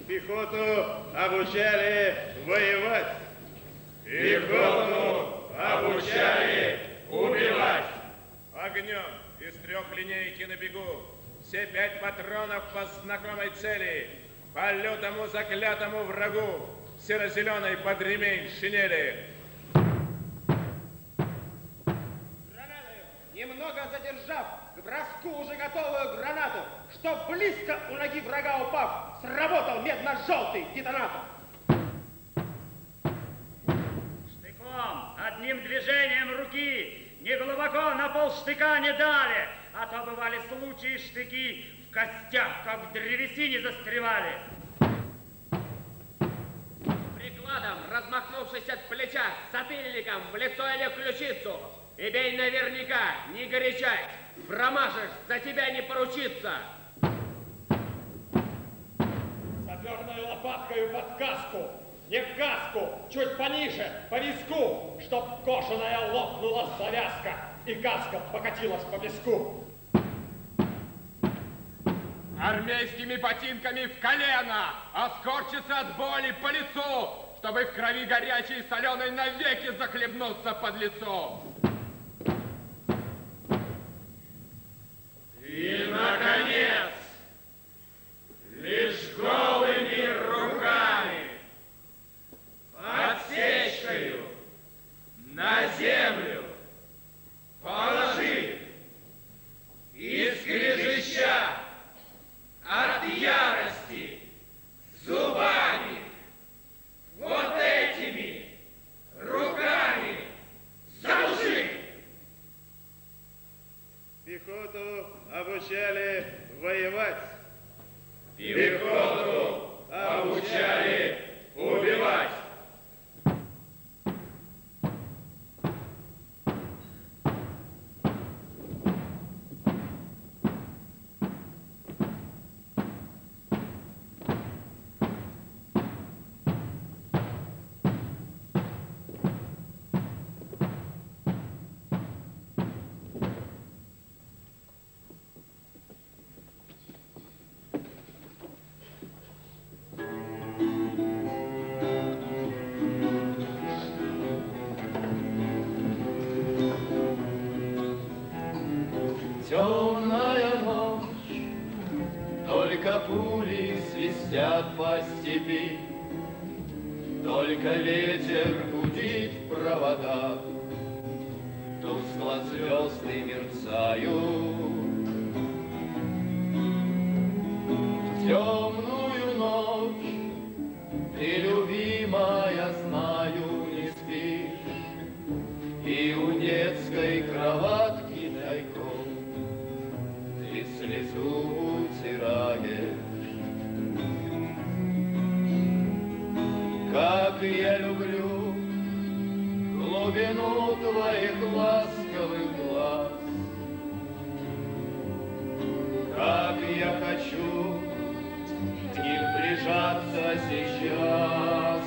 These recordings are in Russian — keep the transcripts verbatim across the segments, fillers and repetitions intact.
Пехоту обучали воевать. Пехоту обучали убивать. Огнем из трех линейки на бегу. Все пять патронов по знакомой цели. По лютому заклятому врагу. Серо-зеленой под ремень шинели. Немного задержав к броску уже готовую гранату, чтоб близко у ноги врага упав, сработал медно-желтый детонатор. Штыком, одним движением руки, не глубоко на полштыка не дали, а то бывали случаи, штыки в костях, как в древесине застревали. Прикладом, размахнувшись от плеча, затыльником в лицо или в ключицу, и бей наверняка, не горячась, промажешь, за тебя не поручиться. Саперной лопаткою под каску, не в каску, чуть пониже, по виску, чтоб кошаная лопнула завязка, и каска покатилась по песку. Армейскими ботинками в колено, а скорчиться от боли по лицу, чтобы в крови горячей и соленой навеки захлебнуться под лицо. И, наконец, лишь голыми руками, отсечкою на землю положи и скрежеща от ярости зубами, вот этими руками задуши. Пехоту обучали воевать. Пехоту обучали убивать. Темная ночь, только пули свистят по степи, только ветер гудит в проводах, тускло звезды мерцают. В темную ночь ты, любимая, знаю, не спишь, и у детской кроватки тайком ты слезу утираешь. Как я люблю глубину твоих ласковых глаз, как я хочу к ним прижаться сейчас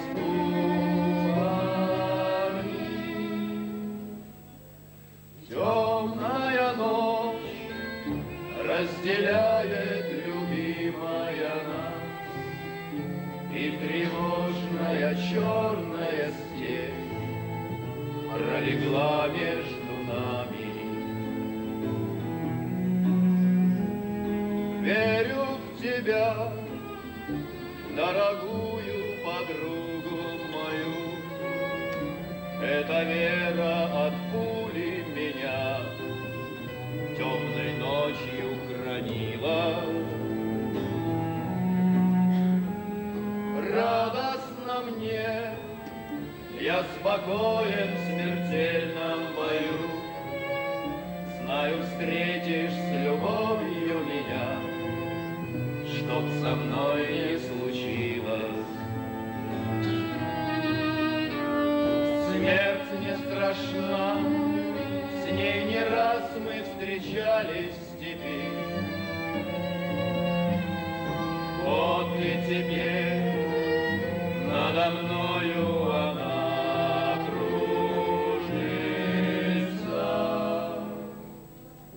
губами. Темная ночь разделяет, любимая, нас, и тревожная черная степь пролегла между нами. Верю в тебя, дорогую подругу мою, эта вера от пули меня темной ночью хранила. Радостно мне, я спокоен в смертельном бою, знаю, встретишь с любовью меня, чтоб со мной не случилось. Смерть не страшна, с ней не раз мы встречались в степи. Вот и теперь надо мною она кружится.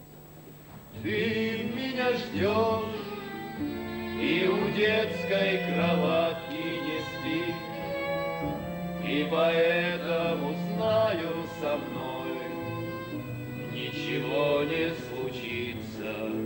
Ты меня ждешь, и у детской кроватки не спит. И поэтому знаю, со мной ничего не случится.